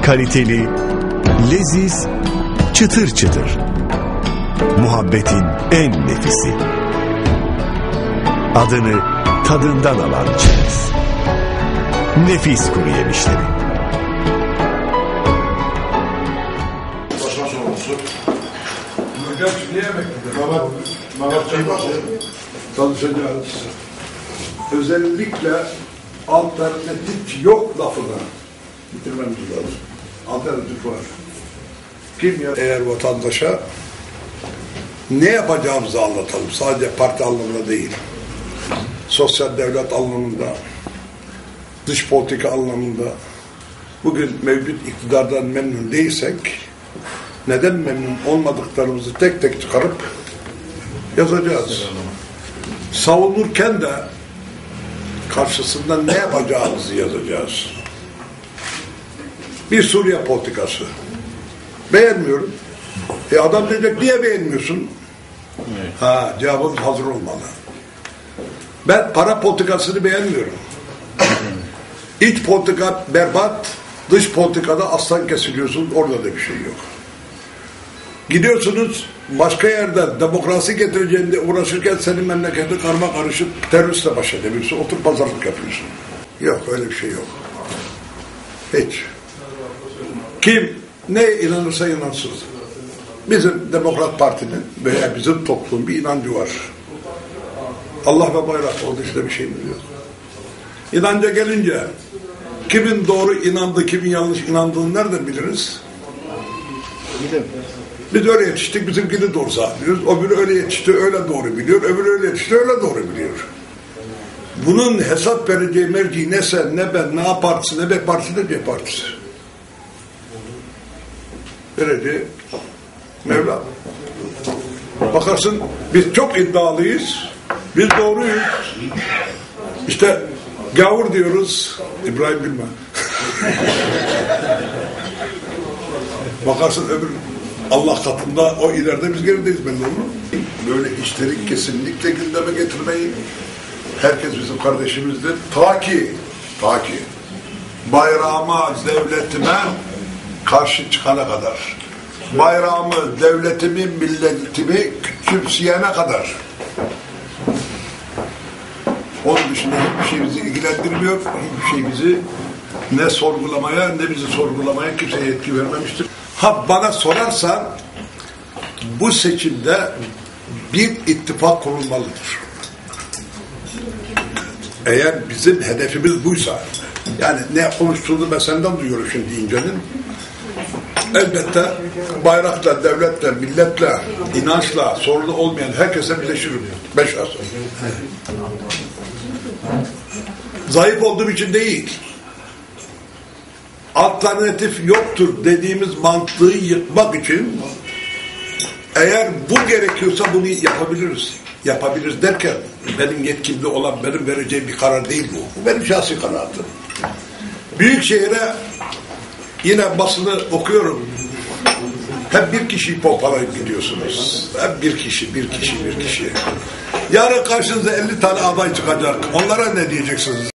Kaliteli, leziz, çıtır çıtır. Muhabbetin en nefisi. Adını tadından alan çerez. Nefis kuru yemişleri. Başkan sorumlusu. Hocam niye emeklidir? Mehmet çalışacağız. Özellikle alternatif yok lafını bitirmemiz lazım. Alternatif var. Kim ya? Eğer vatandaşa ne yapacağımızı anlatalım. Sadece parti anlamında değil. Sosyal devlet anlamında, dış politika anlamında. Bugün mevcut iktidardan memnun değilsek, neden memnun olmadıklarımızı tek tek çıkarıp yazacağız. Savunurken de karşısında ne yapacağımızı yazacağız. Bir Suriye politikası. Beğenmiyorum. Adam diyecek niye beğenmiyorsun? Evet. Cevabımız hazır olmalı. Ben para politikasını beğenmiyorum. İç politika berbat, dış politikada aslan kesiliyorsun, orada da bir şey yok. Gidiyorsunuz başka yerden demokrasi getireceğinde uğraşırken senin memleketi karma karışık teröristle baş edemiyorsun, otur pazarlık yapıyorsun. Yok, öyle bir şey yok. Hiç. Kim neye inanırsa inansın. Bizim Demokrat Parti'nin veya bizim toplumun bir inancı var. Allah ve bayrak, orada işte bir şeyimiz yok. İnanca gelince kimin doğru inandığı, kimin yanlış inandığını nereden biliriz? Biz öyle yetiştik, bizimkini doğru zannediyoruz. Öbürü öyle yetişti, öyle doğru biliyor. Öbürü öyle yetişti, öyle doğru biliyor. Bunun hesap vereceği merci ne sen, ne ben, ne A partisi, ne B partisi, ne C partisi. Vereceği Mevla. Bakarsın biz çok iddialıyız, biz doğruyuz. İşte gavur diyoruz, İbrahim Bilmem. Bakarsın öbür Allah katında o ileride biz gerideyiz belli olur. Böyle işleri kesinlikle gündeme getirmeyin. Herkes bizim kardeşimizdir. Ta ki bayrağıma, devletime karşı çıkana kadar. Bayrağımı, devletimi, milletimi küçümseyene kadar. Onun dışında hiçbir şey bizi ilgilendirmiyor. Hiçbir şey bizi ne sorgulamaya ne bizi sorgulamaya kimseye yetki vermemiştir. Bana sorarsan bu seçimde bir ittifak kurulmalıdır. Eğer bizim hedefimiz buysa, yani ne konuştuğunu ben senden duyuyorum şimdi İnce'nin. Elbette bayrakla, devletle, milletle, inançla, sorunu olmayan herkese birleşirim. 5 ay. Zayıf olduğum için değil. Alternatif yoktur dediğimiz mantığı yıkmak için eğer bu gerekiyorsa bunu yapabiliriz. Yapabiliriz derken benim yetkimde olan, benim vereceğim bir karar değil bu. Bu benim şahsi kararım. Büyükşehir'e yine basını okuyorum. Hep bir kişiyi pompalayıp gidiyorsunuz. Hep bir kişi. Yarın karşınıza 50 tane aday çıkacak. Onlara ne diyeceksiniz?